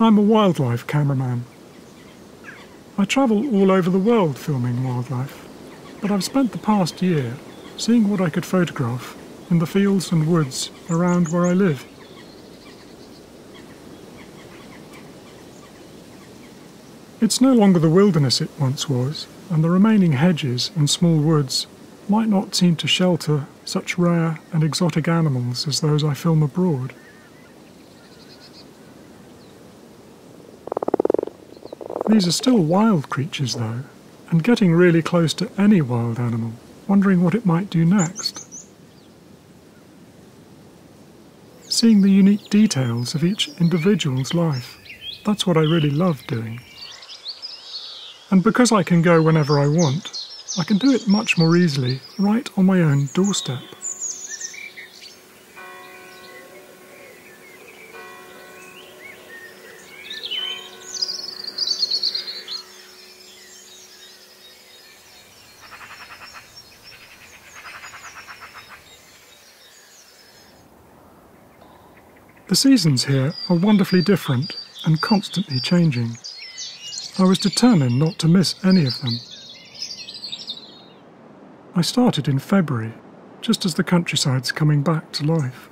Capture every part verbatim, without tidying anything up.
I'm a wildlife cameraman. I travel all over the world filming wildlife, but I've spent the past year seeing what I could photograph in the fields and woods around where I live. It's no longer the wilderness it once was, and the remaining hedges and small woods might not seem to shelter such rare and exotic animals as those I film abroad. These are still wild creatures though, and getting really close to any wild animal, wondering what it might do next. Seeing the unique details of each individual's life, that's what I really love doing. And because I can go whenever I want, I can do it much more easily right on my own doorstep. The seasons here are wonderfully different and constantly changing. I was determined not to miss any of them. I started in February, just as the countryside's coming back to life.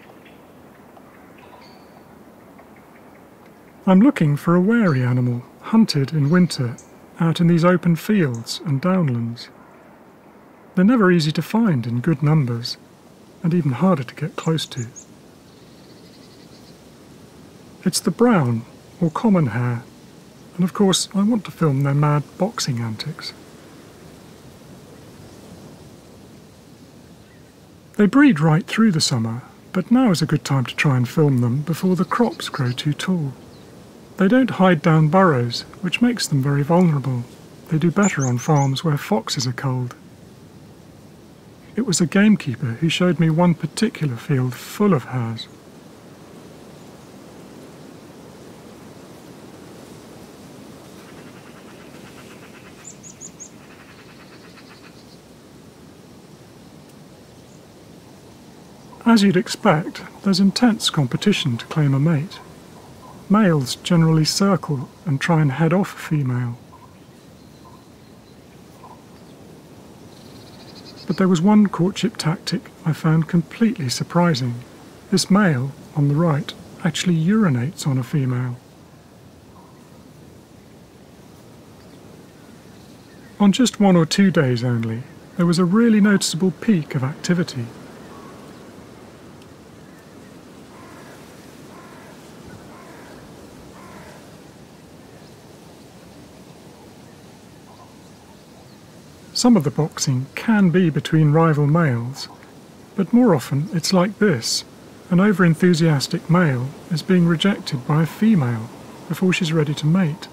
I'm looking for a wary animal, hunted in winter, out in these open fields and downlands. They're never easy to find in good numbers, and even harder to get close to. It's the brown, or common hare, and of course I want to film their mad boxing antics. They breed right through the summer, but now is a good time to try and film them before the crops grow too tall. They don't hide down burrows, which makes them very vulnerable. They do better on farms where foxes are cold. It was a gamekeeper who showed me one particular field full of hares. As you'd expect, there's intense competition to claim a mate. Males generally circle and try and head off a female. But there was one courtship tactic I found completely surprising. This male, on the right, actually urinates on a female. On just one or two days only, there was a really noticeable peak of activity. Some of the boxing can be between rival males, but more often it's like this. An over-enthusiastic male is being rejected by a female before she's ready to mate.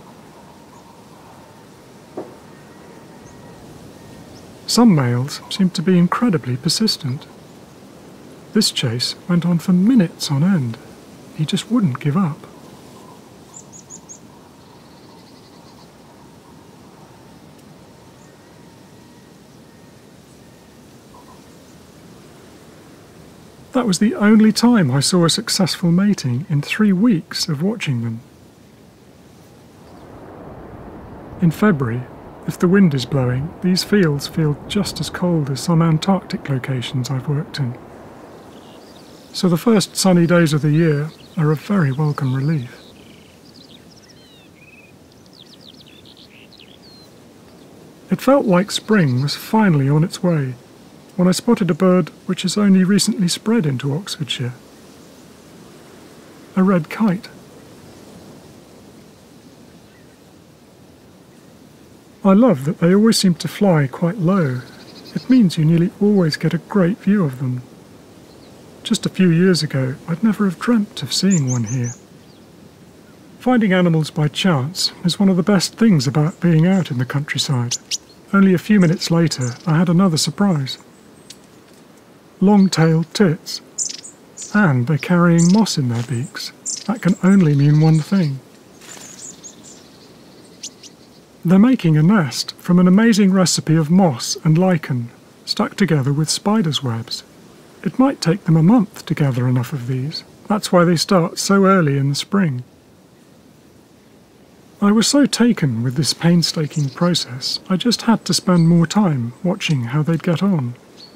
Some males seem to be incredibly persistent. This chase went on for minutes on end. He just wouldn't give up. That was the only time I saw a successful mating in three weeks of watching them. In February, if the wind is blowing, these fields feel just as cold as some Antarctic locations I've worked in. So the first sunny days of the year are a very welcome relief. It felt like spring was finally on its way, when I spotted a bird which has only recently spread into Oxfordshire. A red kite. I love that they always seem to fly quite low. It means you nearly always get a great view of them. Just a few years ago, I'd never have dreamt of seeing one here. Finding animals by chance is one of the best things about being out in the countryside. Only a few minutes later, I had another surprise. Long-tailed tits, and they're carrying moss in their beaks. That can only mean one thing. They're making a nest from an amazing recipe of moss and lichen, stuck together with spiders' webs. It might take them a month to gather enough of these. That's why they start so early in the spring. I was so taken with this painstaking process, I just had to spend more time watching how they'd get on.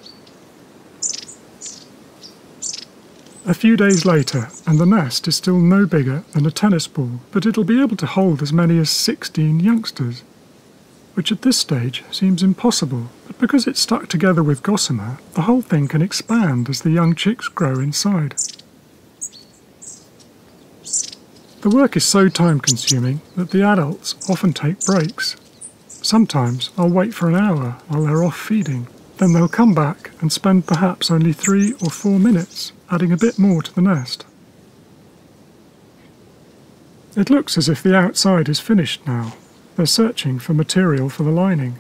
A few days later, and the nest is still no bigger than a tennis ball, but it'll be able to hold as many as sixteen youngsters, which at this stage seems impossible, but because it's stuck together with gossamer, the whole thing can expand as the young chicks grow inside. The work is so time-consuming that the adults often take breaks. Sometimes I'll wait for an hour while they're off feeding. Then they'll come back and spend perhaps only three or four minutes adding a bit more to the nest. It looks as if the outside is finished now. They're searching for material for the lining.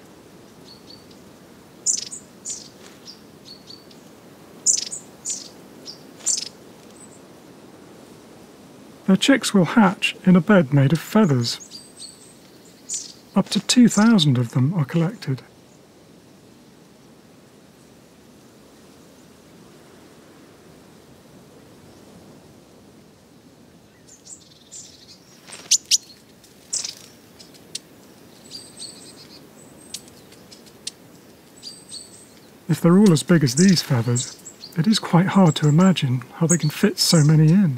Their chicks will hatch in a bed made of feathers. Up to two thousand of them are collected. If they're all as big as these feathers, it is quite hard to imagine how they can fit so many in.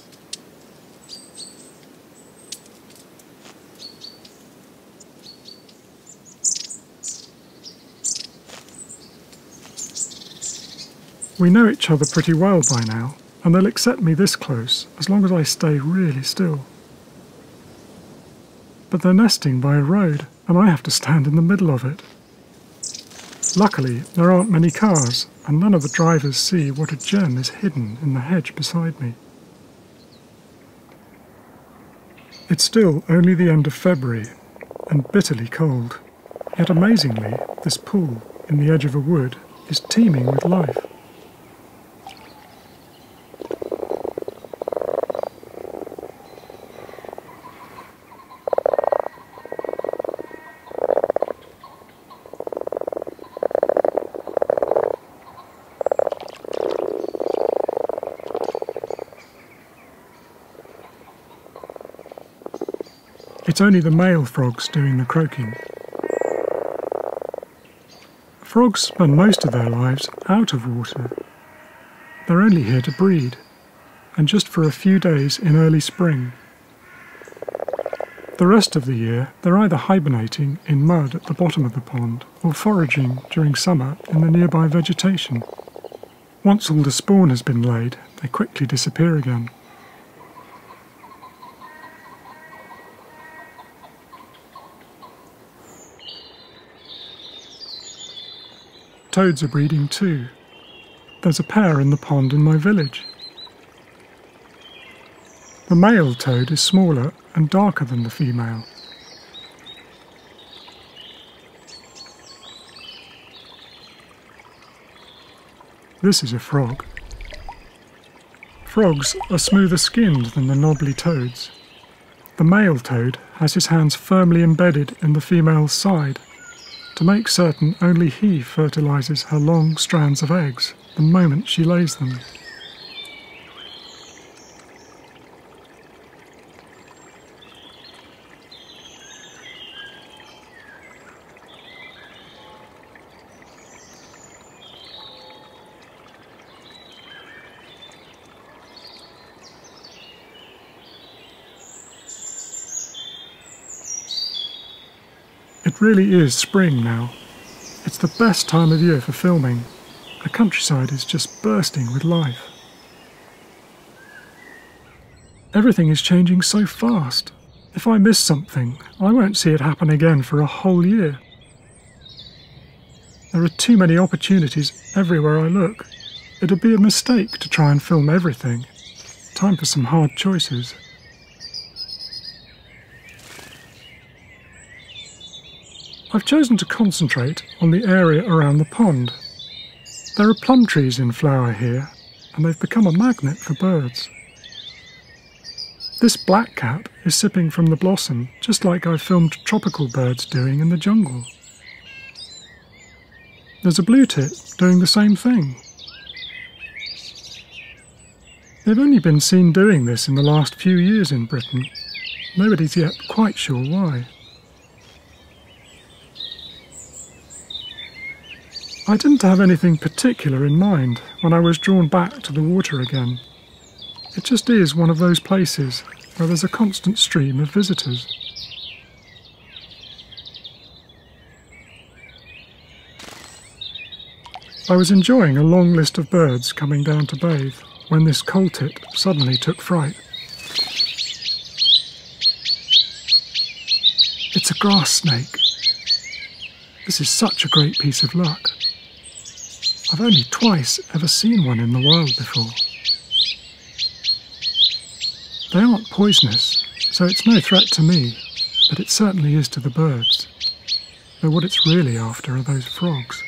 We know each other pretty well by now, and they'll accept me this close as long as I stay really still. But they're nesting by a road, and I have to stand in the middle of it. Luckily, there aren't many cars, and none of the drivers see what a gem is hidden in the hedge beside me. It's still only the end of February, and bitterly cold. Yet amazingly, this pool in the edge of a wood is teeming with life. It's only the male frogs doing the croaking. Frogs spend most of their lives out of water. They're only here to breed, and just for a few days in early spring. The rest of the year, they're either hibernating in mud at the bottom of the pond or foraging during summer in the nearby vegetation. Once all the spawn has been laid, they quickly disappear again. Toads are breeding too. There's a pair in the pond in my village. The male toad is smaller and darker than the female. This is a frog. Frogs are smoother skinned than the knobbly toads. The male toad has his hands firmly embedded in the female's side, to make certain only he fertilises her long strands of eggs the moment she lays them. It really is spring now. It's the best time of year for filming. The countryside is just bursting with life. Everything is changing so fast. If I miss something, I won't see it happen again for a whole year. There are too many opportunities everywhere I look. It'd be a mistake to try and film everything. Time for some hard choices. I've chosen to concentrate on the area around the pond. There are plum trees in flower here, and they've become a magnet for birds. This blackcap is sipping from the blossom, just like I've filmed tropical birds doing in the jungle. There's a blue tit doing the same thing. They've only been seen doing this in the last few years in Britain. nobody's yet quite sure why. I didn't have anything particular in mind when I was drawn back to the water again. It just is one of those places where there's a constant stream of visitors. I was enjoying a long list of birds coming down to bathe when this coal tit suddenly took fright. It's a grass snake. This is such a great piece of luck. I've only twice ever seen one in the wild before. They aren't poisonous, so it's no threat to me, but it certainly is to the birds. Though what it's really after are those frogs.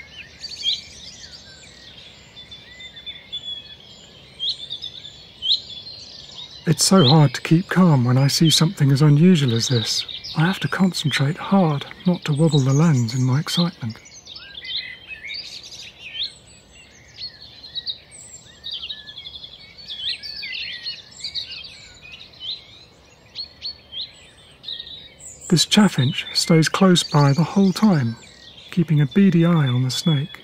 It's so hard to keep calm when I see something as unusual as this. I have to concentrate hard not to wobble the lens in my excitement. This chaffinch stays close by the whole time, keeping a beady eye on the snake.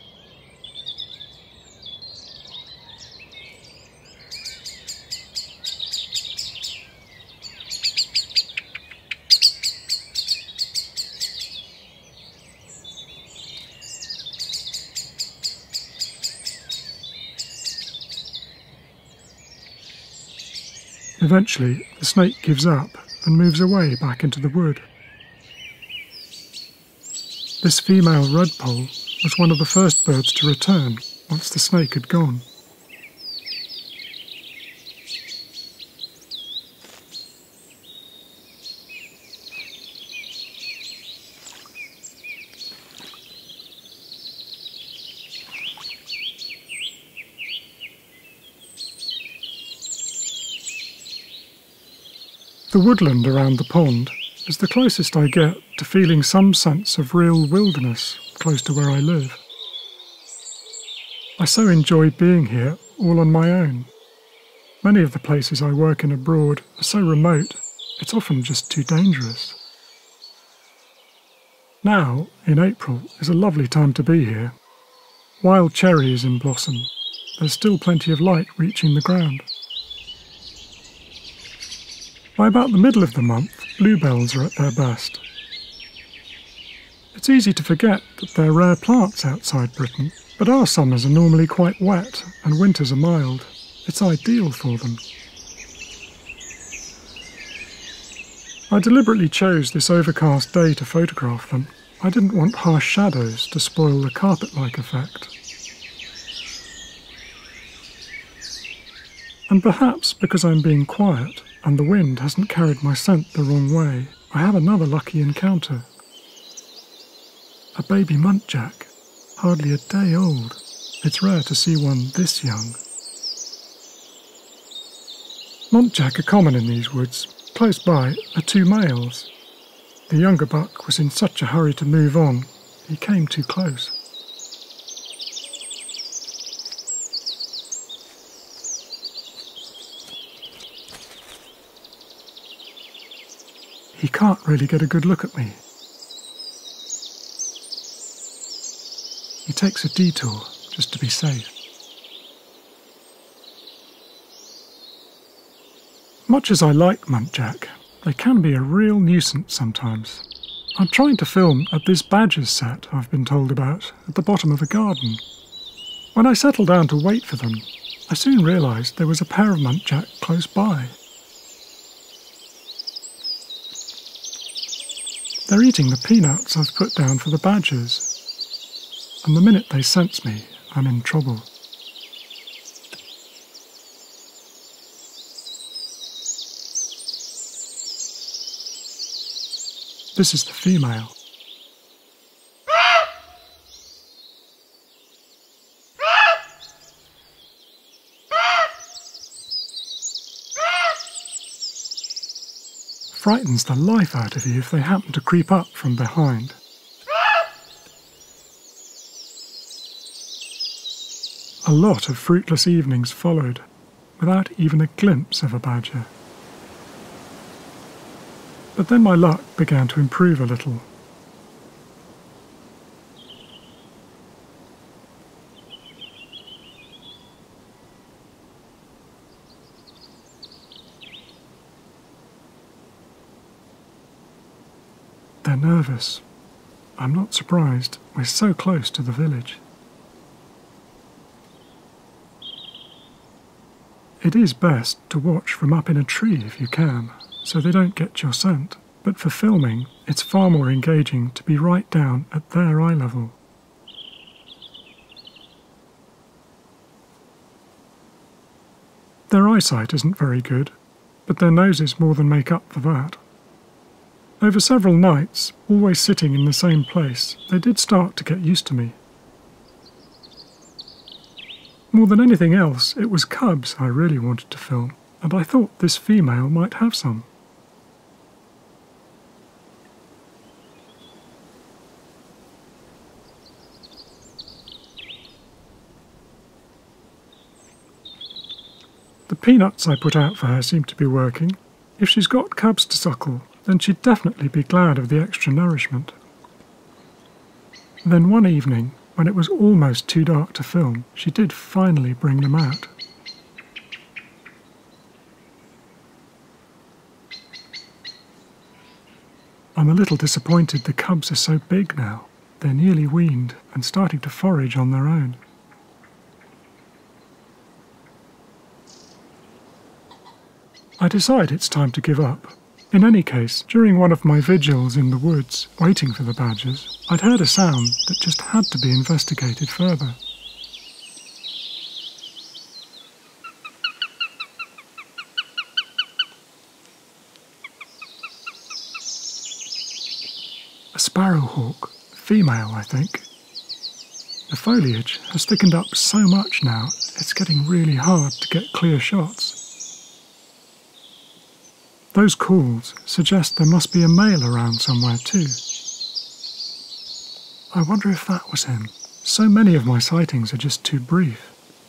Eventually, the snake gives up and moves away back into the wood. This female redpoll was one of the first birds to return once the snake had gone. The woodland around the pond is the closest I get to feeling some sense of real wilderness close to where I live. I so enjoy being here all on my own. Many of the places I work in abroad are so remote, it's often just too dangerous. Now, in April, is a lovely time to be here. Wild cherry is in blossom. There's still plenty of light reaching the ground. By about the middle of the month, bluebells are at their best. It's easy to forget that they're rare plants outside Britain, but our summers are normally quite wet and winters are mild. It's ideal for them. I deliberately chose this overcast day to photograph them. I didn't want harsh shadows to spoil the carpet-like effect. And perhaps because I'm being quiet, and the wind hasn't carried my scent the wrong way, I have another lucky encounter. A baby muntjac, hardly a day old. It's rare to see one this young. Muntjac are common in these woods. Close by are two males. The younger buck was in such a hurry to move on, he came too close. He can't really get a good look at me. He takes a detour just to be safe. Much as I like muntjac, they can be a real nuisance sometimes. I'm trying to film at this badger's set I've been told about at the bottom of a garden. When I settled down to wait for them, I soon realised there was a pair of muntjac close by. They're eating the peanuts I've put down for the badgers, and the minute they sense me, I'm in trouble. This is the female. Frightens the life out of you if they happen to creep up from behind. A lot of fruitless evenings followed, without even a glimpse of a badger. But then my luck began to improve a little. They're nervous. I'm not surprised. We're so close to the village. It is best to watch from up in a tree if you can, so they don't get your scent. But for filming, it's far more engaging to be right down at their eye level. Their eyesight isn't very good, but their noses more than make up for that. Over several nights, always sitting in the same place, they did start to get used to me. More than anything else, it was cubs I really wanted to film, and I thought this female might have some. The peanuts I put out for her seem to be working. If she's got cubs to suckle, then she'd definitely be glad of the extra nourishment. Then one evening, when it was almost too dark to film, she did finally bring them out. I'm a little disappointed the cubs are so big now. They're nearly weaned and starting to forage on their own. I decide it's time to give up. In any case, during one of my vigils in the woods, waiting for the badgers, I'd heard a sound that just had to be investigated further. A sparrowhawk, female I think. The foliage has thickened up so much now, it's getting really hard to get clear shots. Those calls suggest there must be a male around somewhere too. I wonder if that was him. So many of my sightings are just too brief.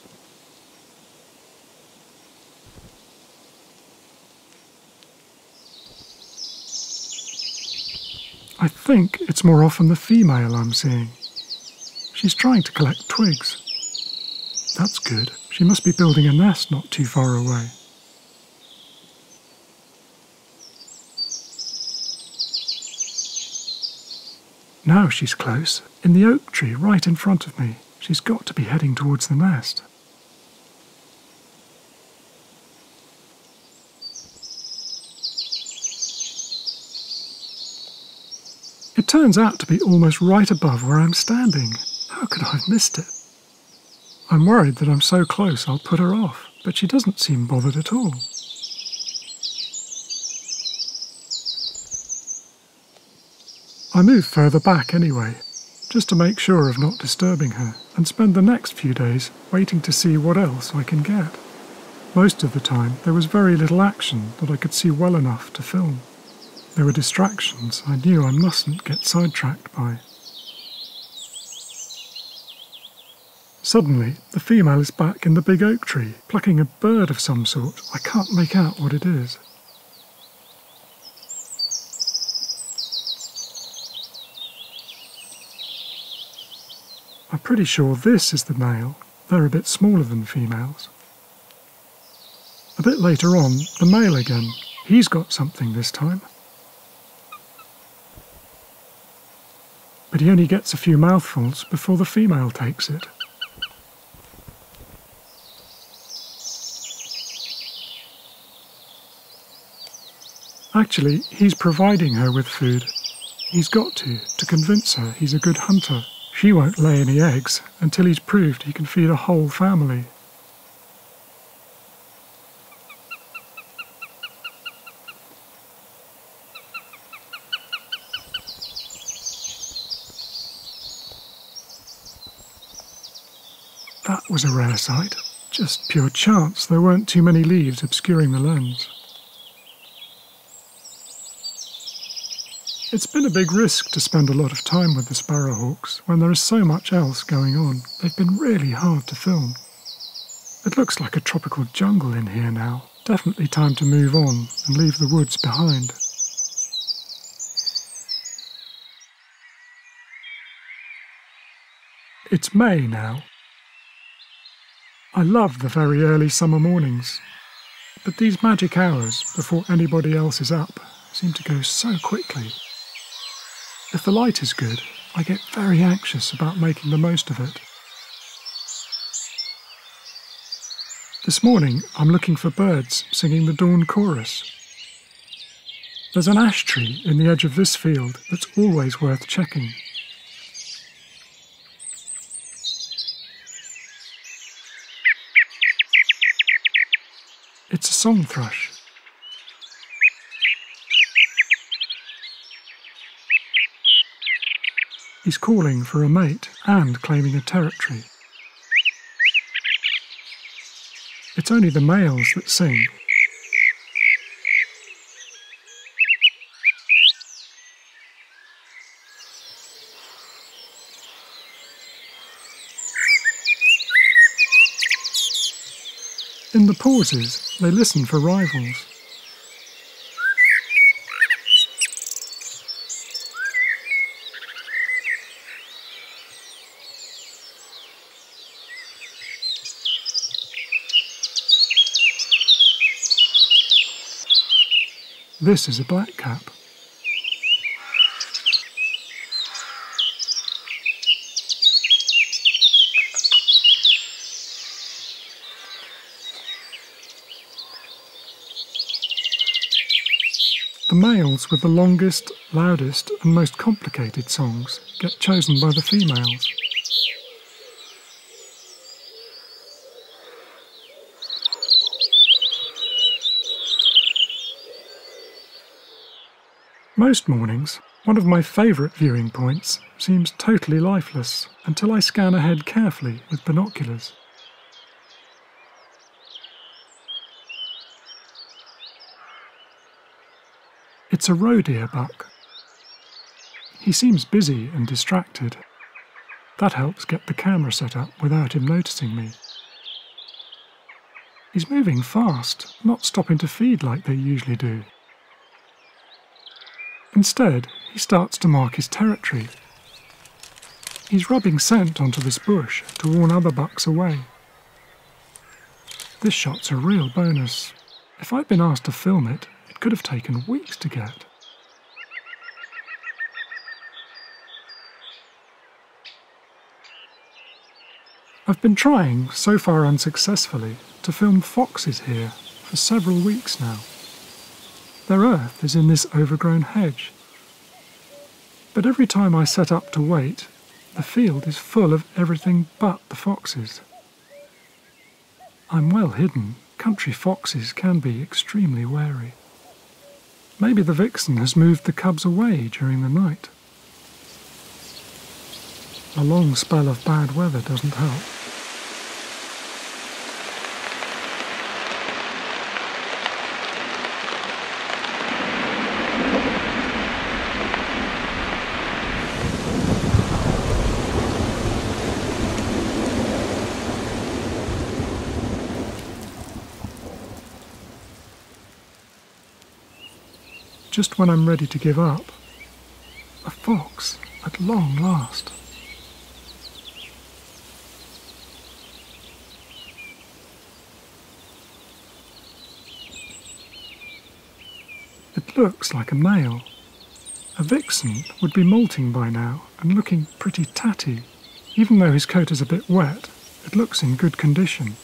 I think it's more often the female I'm seeing. She's trying to collect twigs. That's good. She must be building a nest not too far away. Now she's close, in the oak tree right in front of me. She's got to be heading towards the nest. It turns out to be almost right above where I'm standing. How could I have missed it? I'm worried that I'm so close I'll put her off, but she doesn't seem bothered at all. I move further back anyway, just to make sure of not disturbing her, and spend the next few days waiting to see what else I can get. Most of the time there was very little action that I could see well enough to film. There were distractions I knew I mustn't get sidetracked by. Suddenly, the female is back in the big oak tree, plucking a bird of some sort. I can't make out what it is. I'm pretty sure this is the male. They're a bit smaller than females. A bit later on, the male again. He's got something this time. But he only gets a few mouthfuls before the female takes it. Actually, he's providing her with food. He's got to, to convince her he's a good hunter. She won't lay any eggs until he's proved he can feed a whole family. That was a rare sight. Just pure chance there weren't too many leaves obscuring the lens. It's been a big risk to spend a lot of time with the sparrowhawks when there is so much else going on. They've been really hard to film. It looks like a tropical jungle in here now. Definitely time to move on and leave the woods behind. It's May now. I love the very early summer mornings, but these magic hours before anybody else is up seem to go so quickly. If the light is good, I get very anxious about making the most of it. This morning I'm looking for birds singing the dawn chorus. There's an ash tree in the edge of this field that's always worth checking. It's a song thrush. He's calling for a mate and claiming a territory. It's only the males that sing. In the pauses, they listen for rivals. This is a blackcap. The males with the longest, loudest and most complicated songs get chosen by the females. Most mornings, one of my favourite viewing points seems totally lifeless until I scan ahead carefully with binoculars. It's a roe deer buck. He seems busy and distracted. That helps get the camera set up without him noticing me. He's moving fast, not stopping to feed like they usually do. Instead, he starts to mark his territory. He's rubbing scent onto this bush to warn other bucks away. This shot's a real bonus. If I'd been asked to film it, it could have taken weeks to get. I've been trying, so far unsuccessfully, to film foxes here for several weeks now. Their earth is in this overgrown hedge. But every time I set up to wait, the field is full of everything but the foxes. I'm well hidden. Country foxes can be extremely wary. Maybe the vixen has moved the cubs away during the night. A long spell of bad weather doesn't help. Just when I'm ready to give up, a fox at long last. It looks like a male. A vixen would be molting by now and looking pretty tatty. Even though his coat is a bit wet, it looks in good condition.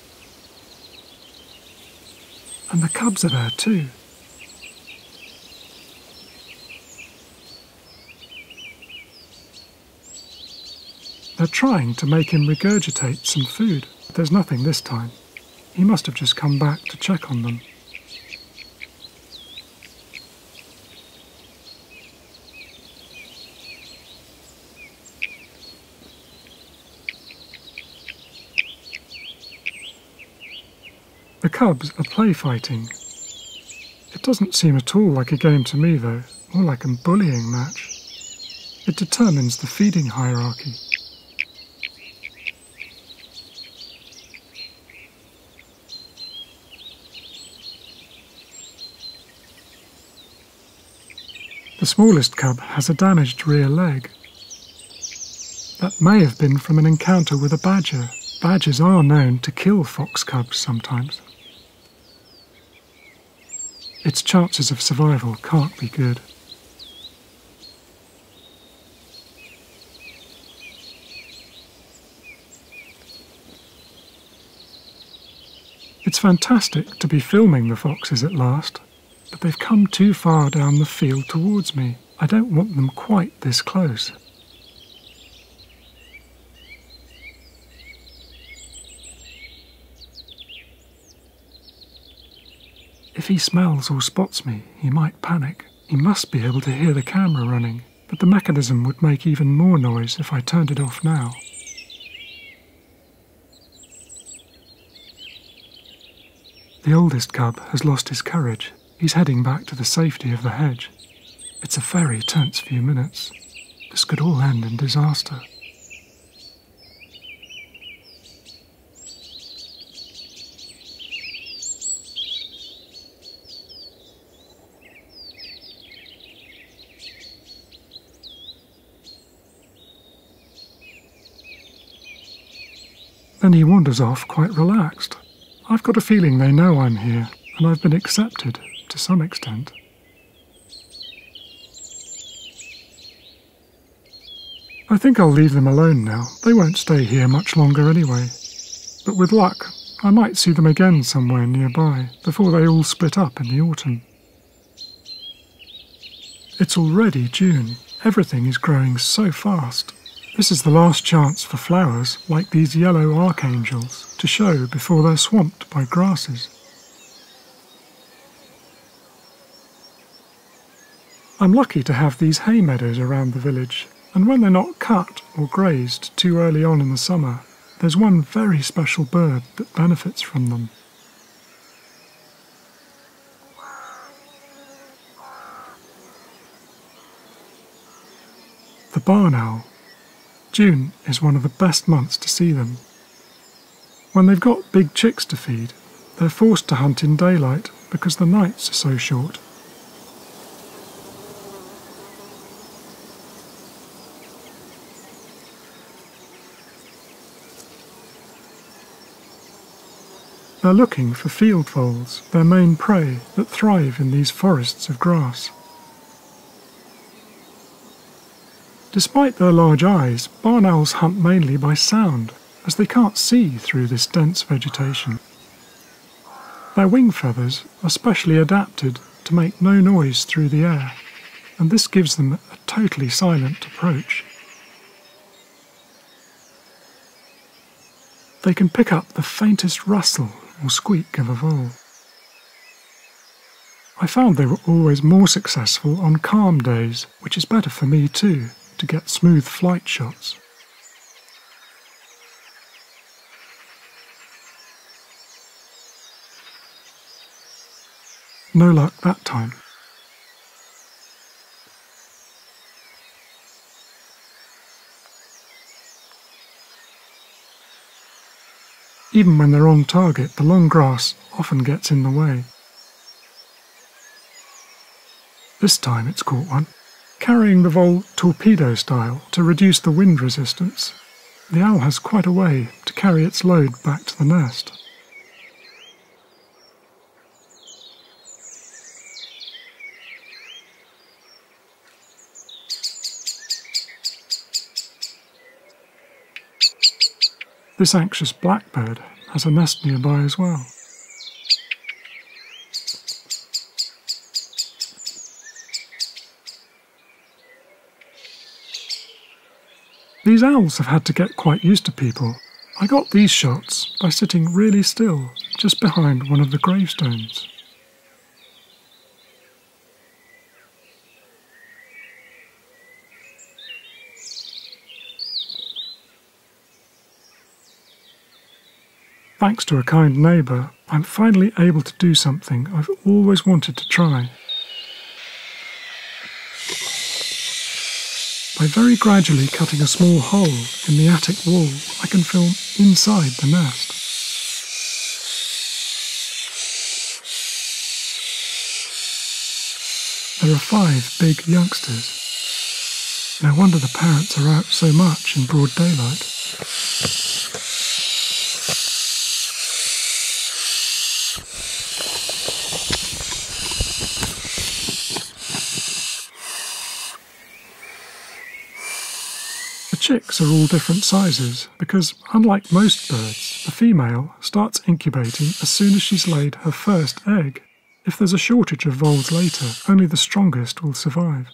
And the cubs are there too. They're trying to make him regurgitate some food, but there's nothing this time. He must have just come back to check on them. The cubs are play fighting. It doesn't seem at all like a game to me though, more like a bullying match. It determines the feeding hierarchy. The smallest cub has a damaged rear leg. That may have been from an encounter with a badger. Badgers are known to kill fox cubs sometimes. Its chances of survival can't be good. It's fantastic to be filming the foxes at last, but they've come too far down the field towards me. I don't want them quite this close. If he smells or spots me, he might panic. He must be able to hear the camera running, but the mechanism would make even more noise if I turned it off now. The oldest cub has lost his courage. He's heading back to the safety of the hedge. It's a very tense few minutes. This could all end in disaster. Then he wanders off quite relaxed. I've got a feeling they know I'm here, and I've been accepted to some extent. I think I'll leave them alone now. They won't stay here much longer anyway. But with luck, I might see them again somewhere nearby before they all split up in the autumn. It's already June. Everything is growing so fast. This is the last chance for flowers like these yellow archangels to show before they're swamped by grasses. I'm lucky to have these hay meadows around the village, and when they're not cut or grazed too early on in the summer, there's one very special bird that benefits from them. The barn owl. June is one of the best months to see them. When they've got big chicks to feed, they're forced to hunt in daylight because the nights are so short. They're looking for field voles, their main prey that thrive in these forests of grass. Despite their large eyes, barn owls hunt mainly by sound, as they can't see through this dense vegetation. Their wing feathers are specially adapted to make no noise through the air, and this gives them a totally silent approach. They can pick up the faintest rustle or squeak of a vole. I found they were always more successful on calm days, which is better for me too, to get smooth flight shots. No luck that time. Even when they're on target, the long grass often gets in the way. This time it's caught one. Carrying the vole torpedo style to reduce the wind resistance, the owl has quite a way to carry its load back to the nest. This anxious blackbird has a nest nearby as well. These owls have had to get quite used to people. I got these shots by sitting really still, just behind one of the gravestones. Thanks to a kind neighbour, I'm finally able to do something I've always wanted to try. By very gradually cutting a small hole in the attic wall, I can film inside the nest. There are five big youngsters. No wonder the parents are out so much in broad daylight. The chicks are all different sizes because, unlike most birds, the female starts incubating as soon as she's laid her first egg. If there's a shortage of voles later, only the strongest will survive.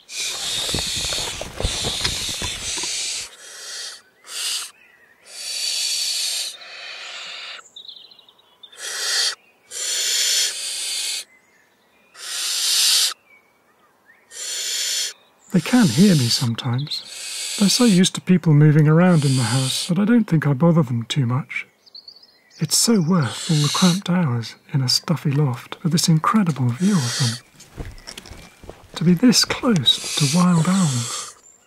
They can hear me sometimes. They're so used to people moving around in the house that I don't think I bother them too much. It's so worth all the cramped hours in a stuffy loft with this incredible view of them. To be this close to wild owls.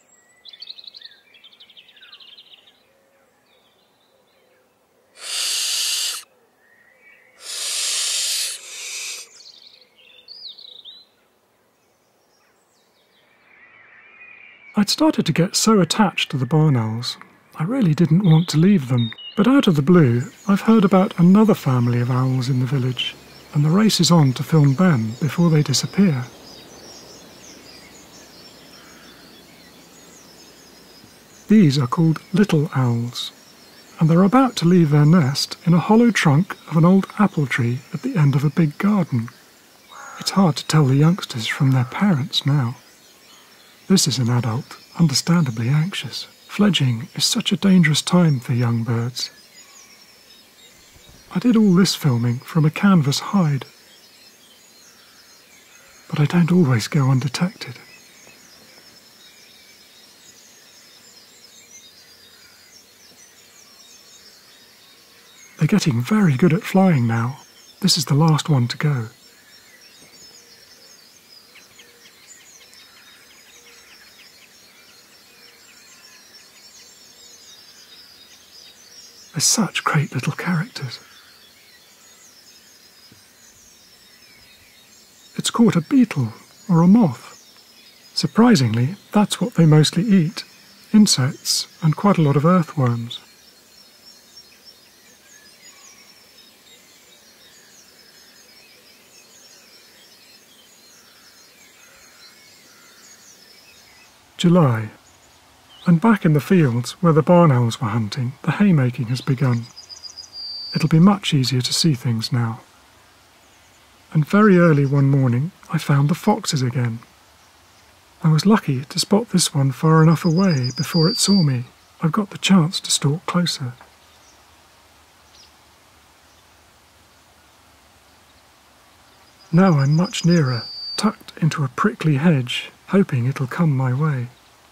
I'd started to get so attached to the barn owls, I really didn't want to leave them. But out of the blue, I've heard about another family of owls in the village, and the race is on to film them before they disappear. These are called little owls, and they're about to leave their nest in a hollow trunk of an old apple tree at the end of a big garden. It's hard to tell the youngsters from their parents now. This is an adult, understandably anxious. Fledging is such a dangerous time for young birds. I did all this filming from a canvas hide, but I don't always go undetected. They're getting very good at flying now. This is the last one to go. They're such great little characters. It's caught a beetle or a moth. Surprisingly, that's what they mostly eat, insects and quite a lot of earthworms. July. And back in the fields where the barn owls were hunting, the haymaking has begun. It'll be much easier to see things now. And very early one morning, I found the foxes again. I was lucky to spot this one far enough away before it saw me. I've got the chance to stalk closer. Now I'm much nearer, tucked into a prickly hedge, hoping it'll come my way.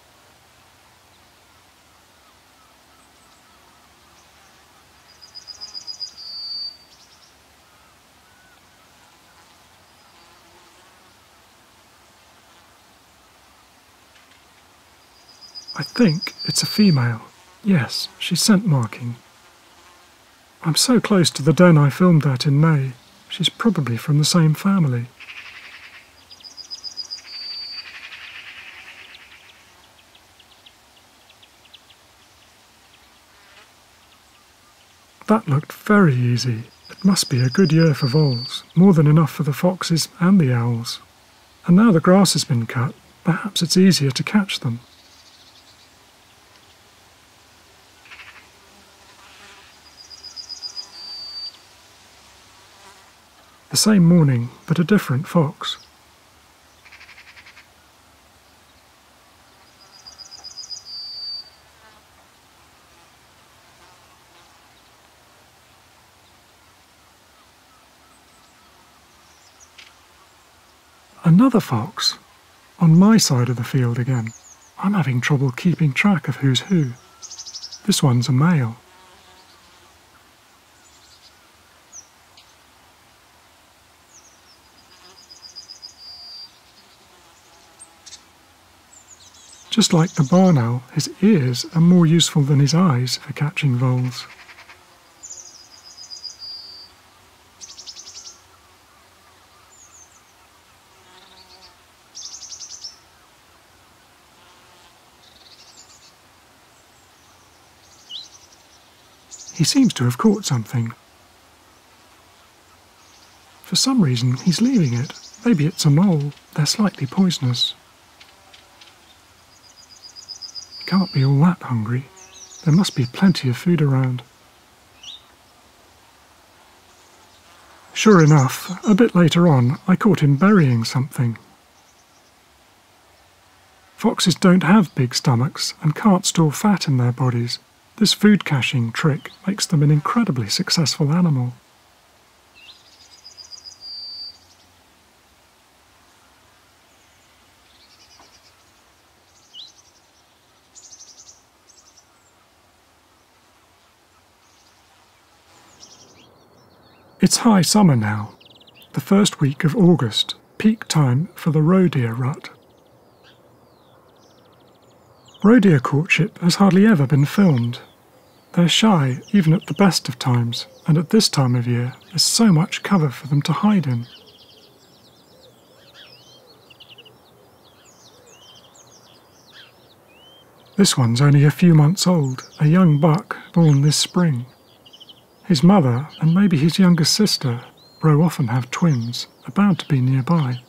I think it's a female. Yes, she's scent marking. I'm so close to the den I filmed at in May. She's probably from the same family. That looked very easy. It must be a good year for voles, more than enough for the foxes and the owls. And now the grass has been cut, perhaps it's easier to catch them. The same morning, but a different fox. Another fox, on my side of the field again. I'm having trouble keeping track of who's who. This one's a male. Just like the barn owl, his ears are more useful than his eyes for catching voles. He seems to have caught something. For some reason, he's leaving it. Maybe it's a mole. They're slightly poisonous. He can't be all that hungry. There must be plenty of food around. Sure enough, a bit later on, I caught him burying something. Foxes don't have big stomachs and can't store fat in their bodies. This food caching trick makes them an incredibly successful animal. It's high summer now, the first week of August, peak time for the roe deer rut. Roe deer courtship has hardly ever been filmed. They're shy even at the best of times, and at this time of year there's so much cover for them to hide in. This one's only a few months old, a young buck born this spring. His mother, and maybe his younger sister, roe often have twins, are bound to be nearby.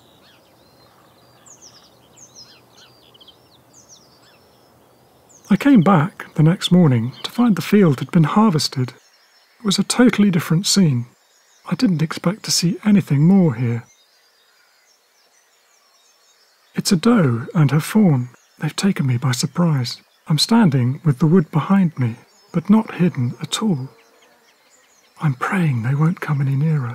I came back the next morning to find the field had been harvested. It was a totally different scene. I didn't expect to see anything more here. It's a doe and her fawn. They've taken me by surprise. I'm standing with the wood behind me, but not hidden at all. I'm praying they won't come any nearer.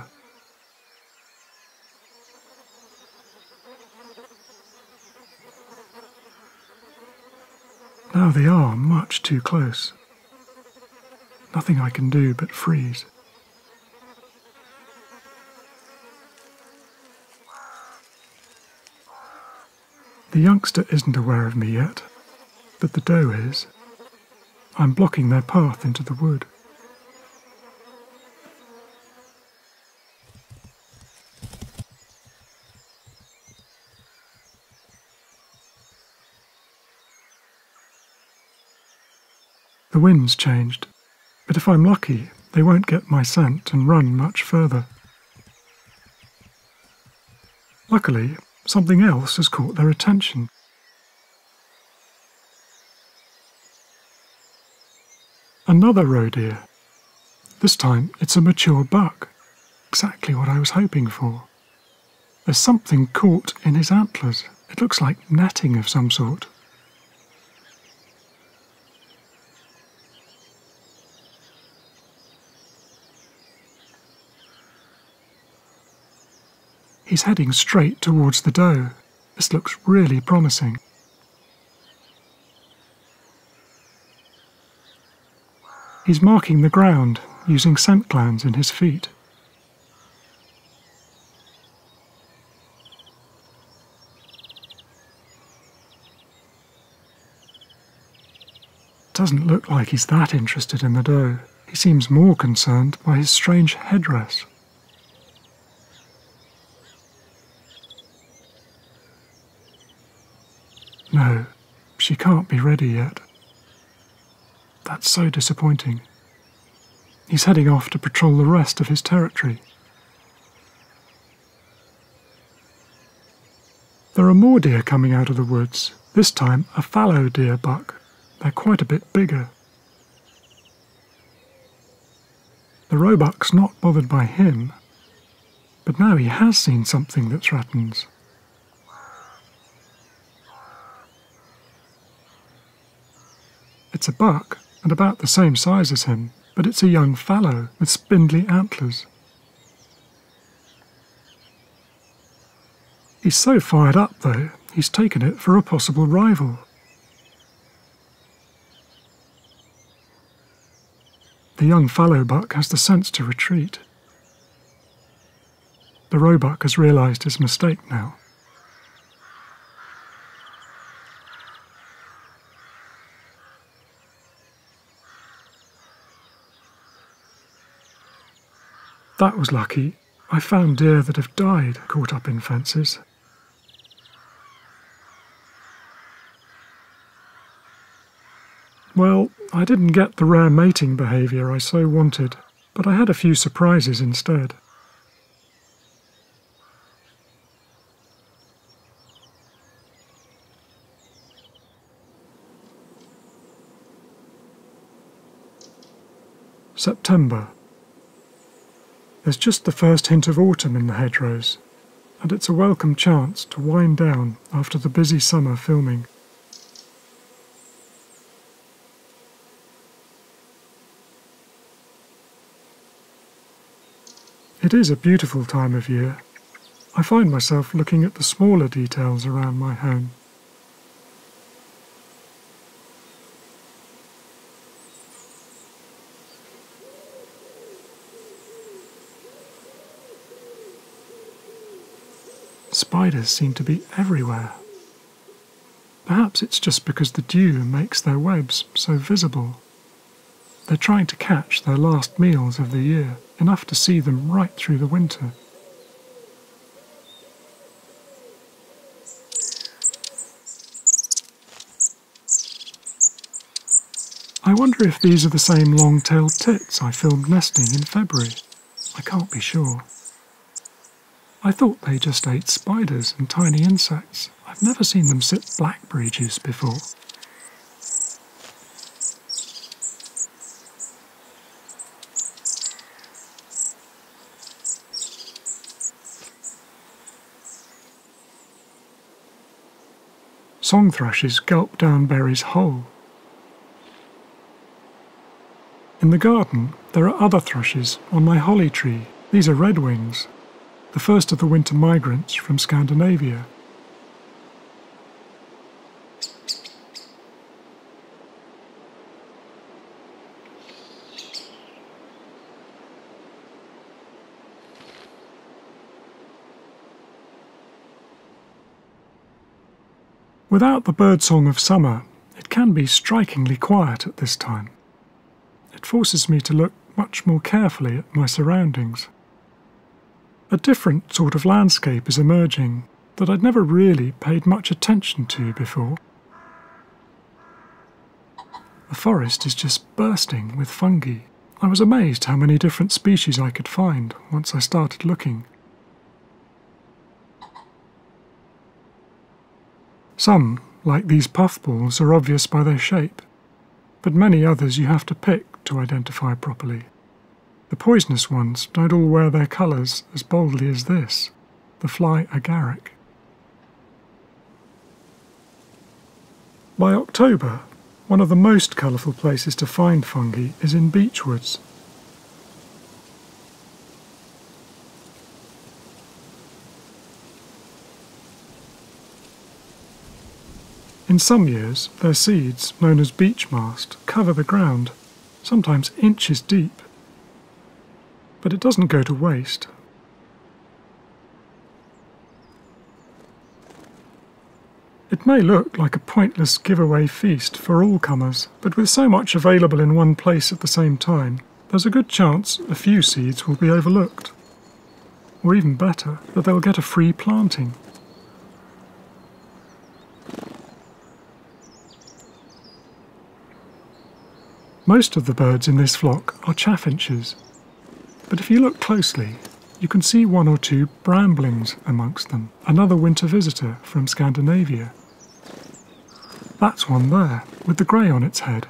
Now they are much too close. Nothing I can do but freeze. The youngster isn't aware of me yet, but the doe is. I'm blocking their path into the wood. The wind's changed, but if I'm lucky, they won't get my scent and run much further. Luckily, something else has caught their attention. Another roe deer. This time it's a mature buck, exactly what I was hoping for. There's something caught in his antlers. It looks like netting of some sort. He's heading straight towards the doe. This looks really promising. He's marking the ground, using scent glands in his feet. Doesn't look like he's that interested in the doe. He seems more concerned by his strange headdress. No, she can't be ready yet. That's so disappointing. He's heading off to patrol the rest of his territory. There are more deer coming out of the woods, this time a fallow deer buck. They're quite a bit bigger. The roebuck's not bothered by him, but now he has seen something that threatens. It's a buck, and about the same size as him, but it's a young fallow with spindly antlers. He's so fired up, though, he's taken it for a possible rival. The young fallow buck has the sense to retreat. The roebuck has realised his mistake now. That was lucky. I found deer that have died caught up in fences. Well, I didn't get the rare mating behaviour I so wanted, but I had a few surprises instead. September. There's just the first hint of autumn in the hedgerows, and it's a welcome chance to wind down after the busy summer filming. It is a beautiful time of year. I find myself looking at the smaller details around my home. Spiders seem to be everywhere. Perhaps it's just because the dew makes their webs so visible. They're trying to catch their last meals of the year, enough to see them right through the winter. I wonder if these are the same long-tailed tits I filmed nesting in February. I can't be sure. I thought they just ate spiders and tiny insects. I've never seen them sip blackberry juice before. Song thrushes gulp down berries whole. In the garden, there are other thrushes on my holly tree. These are redwings, the first of the winter migrants from Scandinavia. Without the birdsong of summer, it can be strikingly quiet at this time. It forces me to look much more carefully at my surroundings. A different sort of landscape is emerging that I'd never really paid much attention to before. The forest is just bursting with fungi. I was amazed how many different species I could find once I started looking. Some, like these puffballs, are obvious by their shape, but many others you have to pick to identify properly. The poisonous ones don't all wear their colours as boldly as this, the fly agaric. By October, one of the most colourful places to find fungi is in beech woods. In some years, their seeds, known as beech mast, cover the ground, sometimes inches deep. But it doesn't go to waste. It may look like a pointless giveaway feast for all comers, but with so much available in one place at the same time, there's a good chance a few seeds will be overlooked. Or even better, that they'll get a free planting. Most of the birds in this flock are chaffinches, but if you look closely, you can see one or two bramblings amongst them, another winter visitor from Scandinavia. That's one there, with the grey on its head.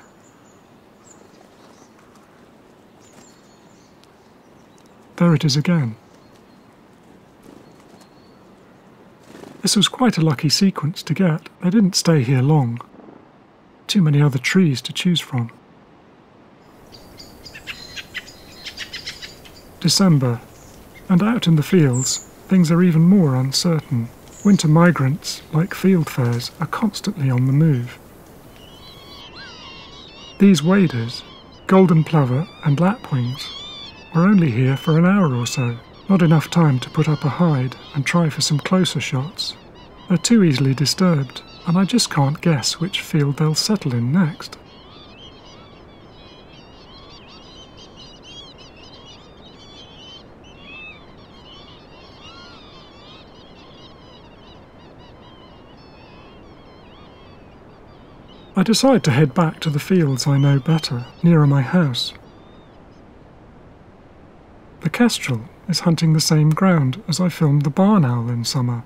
There it is again. This was quite a lucky sequence to get. They didn't stay here long. Too many other trees to choose from. December, and out in the fields, things are even more uncertain. Winter migrants, like fieldfares, are constantly on the move. These waders, golden plover and lapwings, were only here for an hour or so, not enough time to put up a hide and try for some closer shots. They're too easily disturbed, and I just can't guess which field they'll settle in next. I decide to head back to the fields I know better, nearer my house. The kestrel is hunting the same ground as I filmed the barn owl in summer.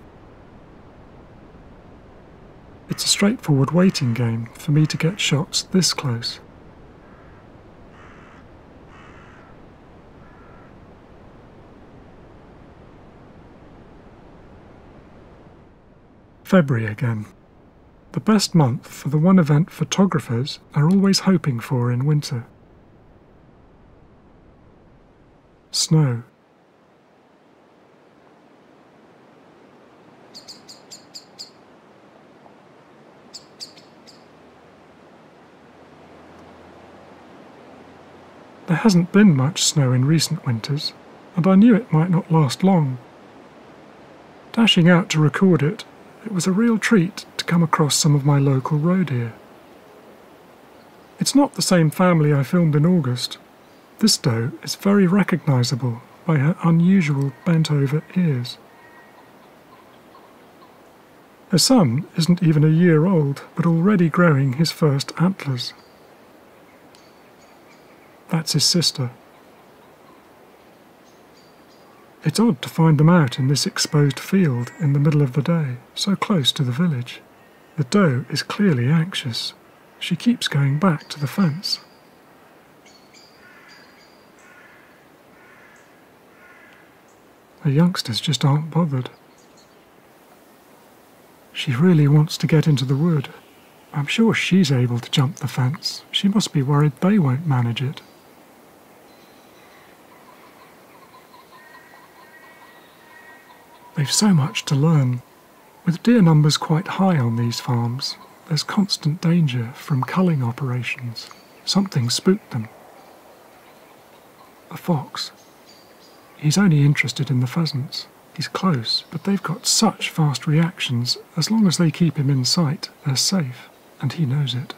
It's a straightforward waiting game for me to get shots this close. February again. The best month for the one event photographers are always hoping for in winter. Snow. There hasn't been much snow in recent winters, and I knew it might not last long. Dashing out to record it, it was a real treat to come across some of my local roe deer. It's not the same family I filmed in August. This doe is very recognisable by her unusual bent-over ears. Her son isn't even a year old, but already growing his first antlers. That's his sister. It's odd to find them out in this exposed field in the middle of the day, so close to the village. The doe is clearly anxious. She keeps going back to the fence. The youngsters just aren't bothered. She really wants to get into the wood. I'm sure she's able to jump the fence. She must be worried they won't manage it. They've so much to learn. With deer numbers quite high on these farms, there's constant danger from culling operations. Something spooked them. A fox. He's only interested in the pheasants. He's close, but they've got such fast reactions. As long as they keep him in sight, they're safe, and he knows it.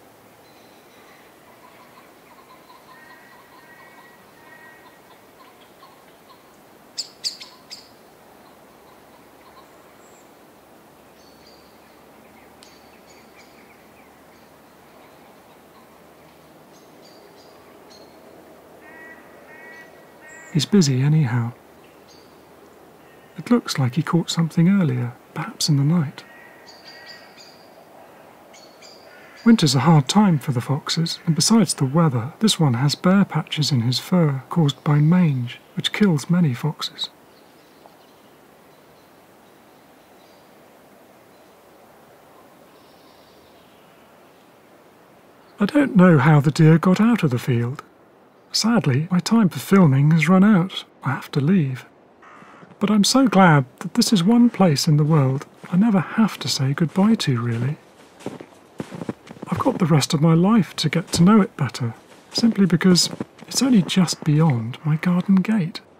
He's busy anyhow. It looks like he caught something earlier, perhaps in the night. Winter's a hard time for the foxes, and besides the weather, this one has bare patches in his fur caused by mange, which kills many foxes. I don't know how the deer got out of the field. Sadly, my time for filming has run out. I have to leave. But I'm so glad that this is one place in the world I never have to say goodbye to, really. I've got the rest of my life to get to know it better, simply because it's only just beyond my garden gate.